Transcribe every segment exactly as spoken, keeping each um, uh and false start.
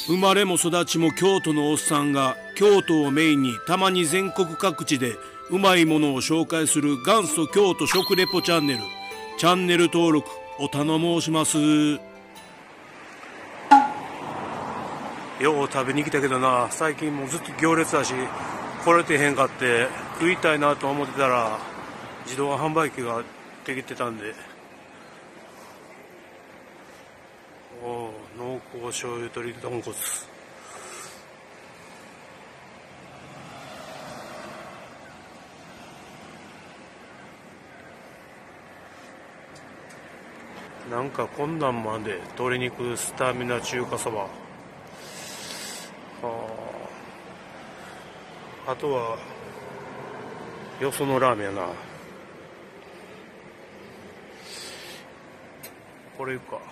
生まれも育ちも京都のおっさんが京都をメインにたまに全国各地でうまいものを紹介する元祖京都食レポチャンネル。チャンネル登録お頼申します。よう食べに来たけどな、最近もうずっと行列だし来れてへんかって食いたいなと思ってたら自動販売機ができてたんで、おお、濃厚醤油鶏豚骨。なんかこんなんまで鶏肉スタミナ中華そば。はあ、あとはよそのラーメンやな。これいくか。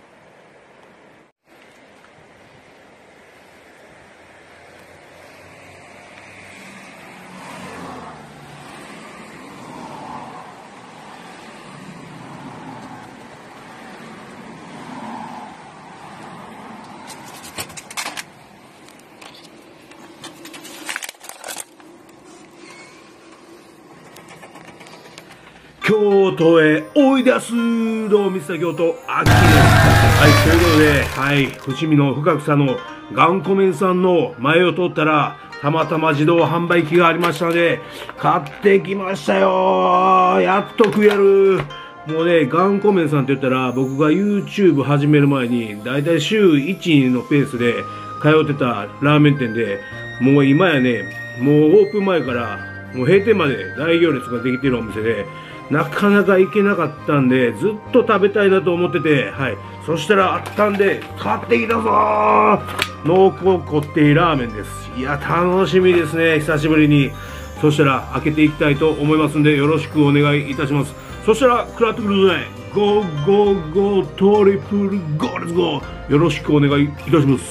京都へおいでやす。どうもミスター京都あきです。はい、ということで、はい、伏見の深草の頑固麺さんの前を通ったらたまたま自動販売機がありましたので買ってきましたよ。やっと食える。もうね、頑固麺さんって言ったら僕が YouTube 始める前にだいたい週いちのペースで通ってたラーメン店で、もう今やね、もうオープン前からもう閉店まで大行列ができてるお店で、なかなか行けなかったんでずっと食べたいなと思ってて、はい、そしたらあったんで買ってきたぞー。濃厚こってりラーメンです。いや、楽しみですね、久しぶりに。そしたら開けていきたいと思いますんでよろしくお願いいたします。そしたら食らってくるぜ。ゴーゴーゴートリプルゴーレッツゴー。よろしくお願いいたします。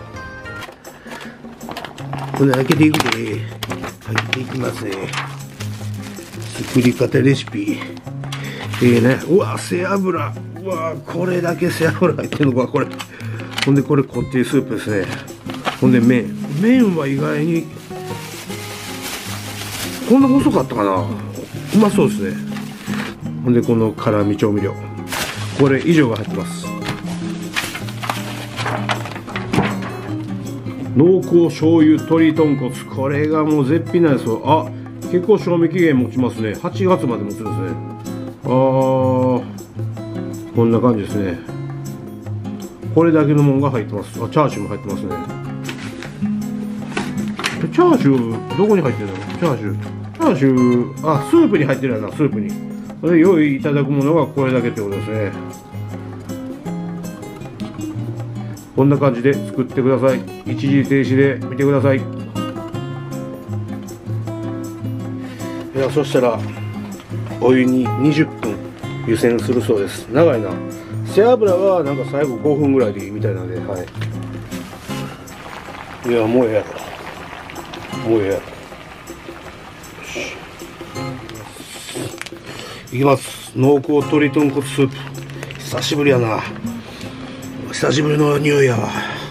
これ開けていくで、入っていきますね。作り方レシピ。ええね。うわ、背脂。うわ、これだけ背脂入ってるのか、これ。ほんで、これこってりスープですね。ほんで、麺。麺は意外に、こんな細かったかな。うまそうですね。ほんで、この辛味調味料。これ以上が入ってます。濃厚醤油鶏豚骨。これがもう絶品なんですよ。あ、結構賞味期限持ちますね。はちがつまで持つんですね。あー、こんな感じですね。これだけのもんが入ってます。あ、チャーシューも入ってますね。チャーシューどこに入ってるの？チャーシューチャーシュー、あ、スープに入ってるやな、スープに。それ用意いただくものがこれだけってことですね。こんな感じで作ってください。一時停止で見てください。いや、そしたらお湯ににじゅっぷん湯煎するそうです。長いな。背脂はなんか最後ごふんぐらいでいいみたいなので、はい。いや、もうええやろ。もうええやろ。よし。いきます。濃厚鶏豚骨スープ。久しぶりやな。久しぶりの匂いやわ。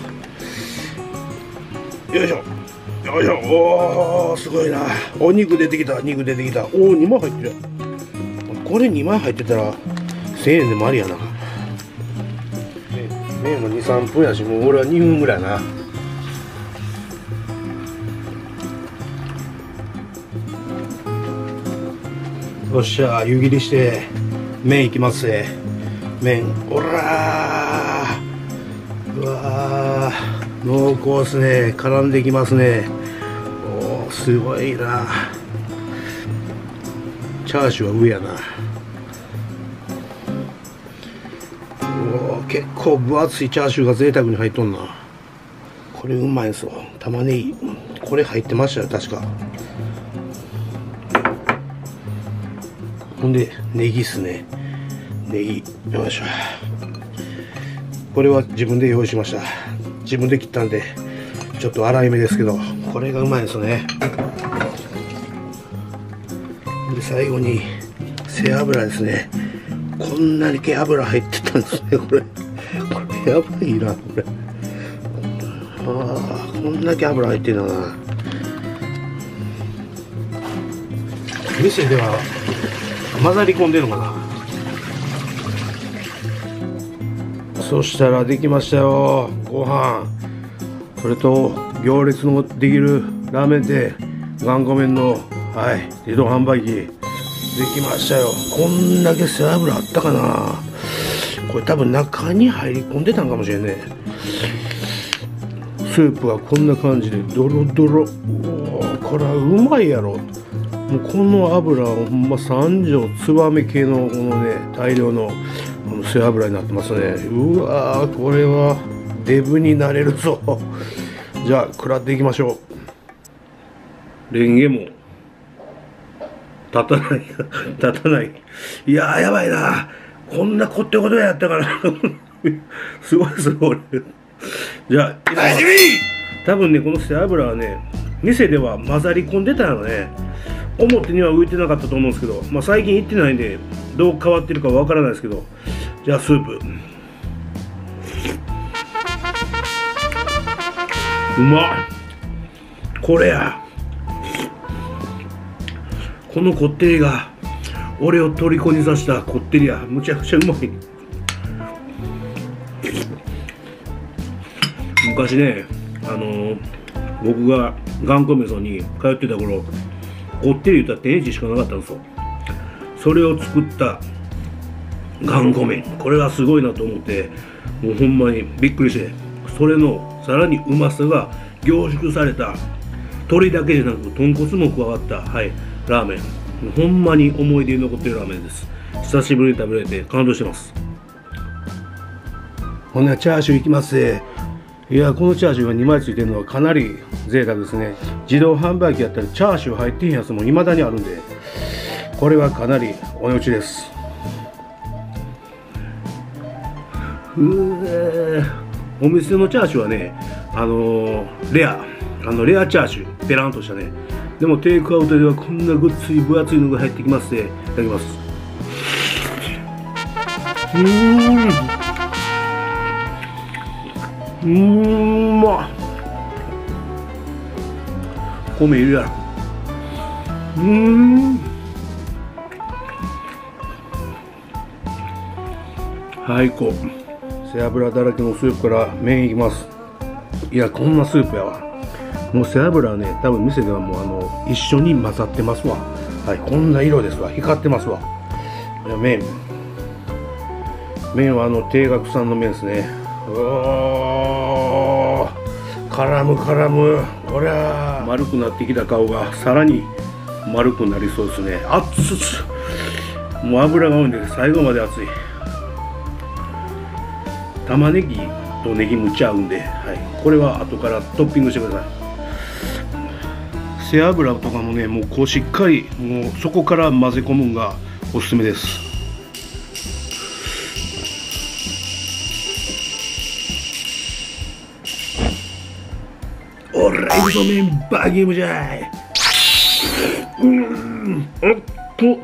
よいしょ。よいしょ。おー、すごいな。お肉出てきた。肉出てきた。おー、にまい入ってる。これにまい入ってたらせんえんでもありやな。麺もにさんぷんやし、もう俺はにふんぐらいやな。よっしゃ、湯切りして麺いきますね。麺、おらー、うわー、濃厚ですね。絡んできますね。おー、すごいな。チャーシューは上やな。おー、結構分厚いチャーシューが贅沢に入っとんな。これうまいんすよ。玉ねぎこれ入ってましたよ、確か。ほんでネギっすね。ネギ、よいしょ。これは自分で用意しました。自分で切ったんでちょっと粗いめですけど、これがうまいですね。で、最後に背脂ですね。こんなに毛油入ってたんですね。これこれやばいな。これあ、こんだけ油入ってんだな。店では混ざり込んでるのかな。そしたらできましたよ、ご飯。それと行列のできるラーメン店がんこ麺の、はい、自動販売機できましたよ。こんだけ背脂あったかな。これ多分中に入り込んでたんかもしれんね。スープはこんな感じでドロドロ。おー、これはうまいやろ。もうこの油はほんま三条つばめ系のこのね大量の背脂になってますね。うわー、これはデブになれるぞ。じゃあ食らっていきましょう。レンゲも立たない立たない。いやー、やばいな。こんなこってことやったからすごいすごい。じゃあ多分ね、この背脂はね店では混ざり込んでたのね。表には浮いてなかったと思うんですけど、まあ、最近行ってないんでどう変わってるかわからないですけど。じゃあスープうまい。これや、このこってりが俺を虜にさしたこってりや。むちゃくちゃうまい。昔ね、あのー、僕ががんこメソに通ってた頃、こってり言ったら天一しかなかったんですよ。それを作ったがんこ麺、これはすごいなと思って、もうほんまにびっくりして、それのさらにうまさが凝縮された、鶏だけじゃなく豚骨も加わった、はい、ラーメン。ほんまに思い出に残ってるラーメンです。久しぶりに食べれて感動してます。ほんならチャーシューいきます。いや、このチャーシューがにまいついてるのはかなり贅沢ですね。自動販売機やったらチャーシュー入ってへんやつも未だにあるんで、これはかなりお値打ちです。うー、お店のチャーシューはね、あのー、レアあのレアチャーシュー、ペランとしたね。でもテイクアウトではこんなごっつい分厚いのが入ってきますね。いただきます。うーん、うーん、まっ。米いるやろ。うーん、最高。背脂だらけのスープから麺いきます。いや、こんなスープやわ。もう背脂はね、多分店ではもうあの一緒に混ざってますわ。はい、こんな色ですわ。光ってますわ。いや、麺麺はあの定額さんの麺ですね。うおー、絡む絡む。こりゃ丸くなってきた顔がさらに丸くなりそうですね。熱っ、もう油が多いんで最後まで熱い。玉ねぎとネギむっちゃ合うんで、はい、これは後からトッピングしてください。背脂とかもね、もうこうしっかりもうそこから混ぜ込むのがおすすめです。おら、いくぞ麺バギームじゃい。うーん、おっと。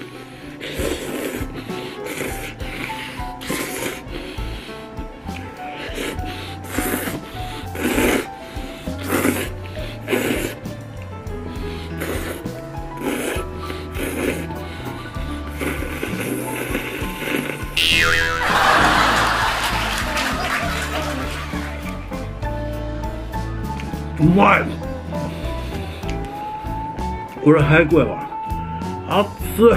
うまい。これ最高やわ。熱っ。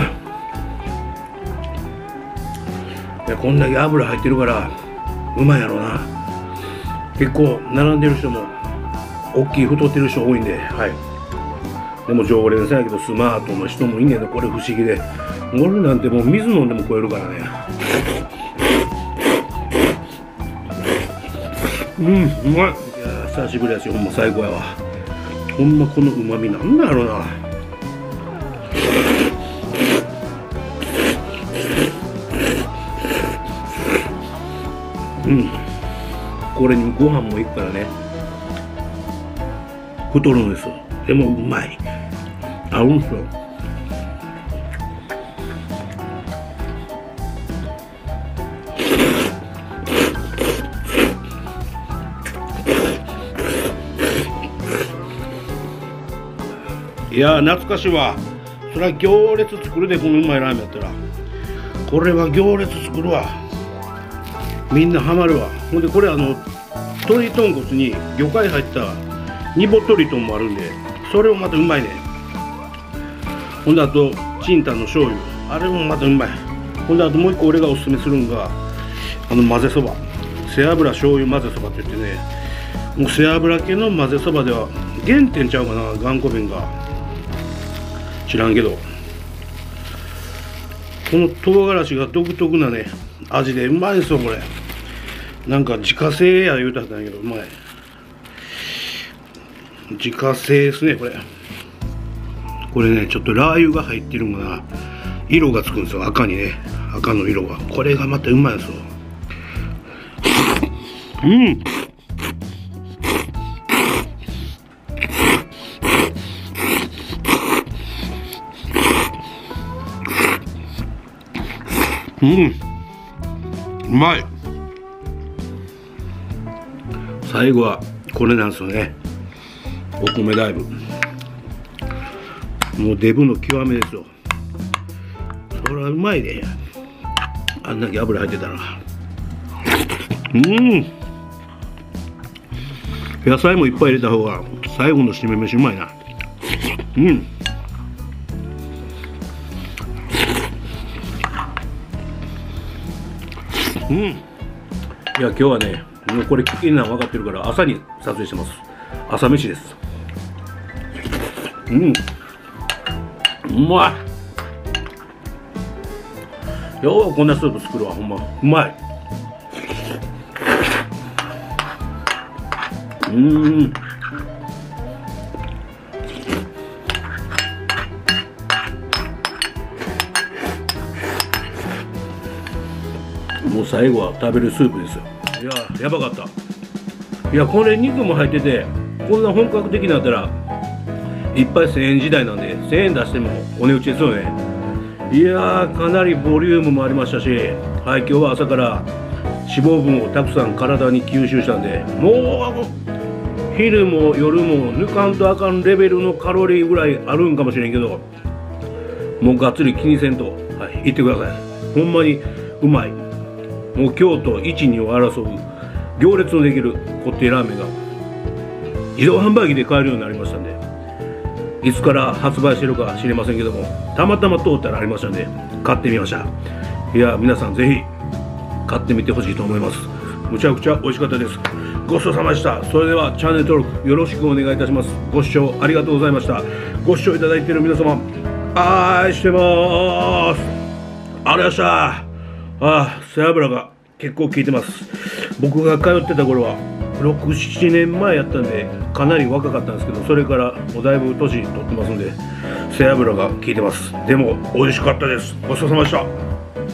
いや、こんだけ油入ってるからうまいやろうな。結構並んでる人も大きい太ってる人多いんで、はい。でも常連さんやけどスマートの人もいんねんな。これ不思議で、俺なんてもう水飲んでも超えるからね。うん、うまい。いや、久しぶりやし、ほんま最高やわ。ほんまこのうまみなんだろうな。うん、これにご飯もいくからね、太るんですよ。でもうまい、合うんですよ。 いやー懐かしいわ。そりゃ行列作るで、このうまいラーメンやったら。これは行列作るわ。みんなハマるわ。ほんでこれあの鶏豚骨に魚介入った煮ぼ鶏豚もあるんで、それもまたうまいね。ほんであとチンタンの醤油、あれもまたうまい。ほんであともう一個俺がおすすめするんがあの混ぜそば、背脂醤油混ぜそばって言ってね、もう背脂系の混ぜそばでは原点ちゃうかな、頑固麺が。知らんけど、この唐辛子が独特なね味でうまいですよ。これなんか自家製や言うたんだけどうまい。自家製ですねこれ。これねちょっとラー油が入ってるんかな、色がつくんですよ、赤にね、赤の色が。これがまたうまいですよ。うんうん、うまい。最後はこれなんですよね、お米ダイブ。もうデブの極めですよ。それはうまいね、あんだけ油入ってたら。うん、野菜もいっぱい入れた方が最後の締め飯うまいな。うん、うん、いや今日はね、もうこれ危険なの分かってるから朝に撮影してます。朝飯です。うん、うまい。ようこんなスープ作るわ、ほんまうまい。うん、もう最後は食べるスープですよ。いややばかった。いやこれ肉も入ってて、こんな本格的になったらいっぱいせんえん時代なんでせんえん出してもお値打ちですよね。いやーかなりボリュームもありましたし、はい、今日は朝から脂肪分をたくさん体に吸収したんで、もう昼も夜も抜かんとあかんレベルのカロリーぐらいあるんかもしれんけど、もうがっつり気にせんと、はい、言ってください。ほんまにうまい。もう京都いち、にを争う行列のできるこってりラーメンが自動販売機で買えるようになりましたんで、いつから発売してるか知りませんけども、たまたま通ったらありましたんで買ってみました。いや皆さんぜひ買ってみてほしいと思います。むちゃくちゃ美味しかったです。ごちそうさまでした。それではチャンネル登録よろしくお願いいたします。ご視聴ありがとうございました。ご視聴いただいている皆様愛してます。ありがとうございました。ああ、背脂が結構効いてます。僕が通ってた頃はろく、ななねんまえやったんでかなり若かったんですけど、それからもうだいぶ年取ってますんで背脂が効いてます。でも美味しかったです。ごちそうさまでした。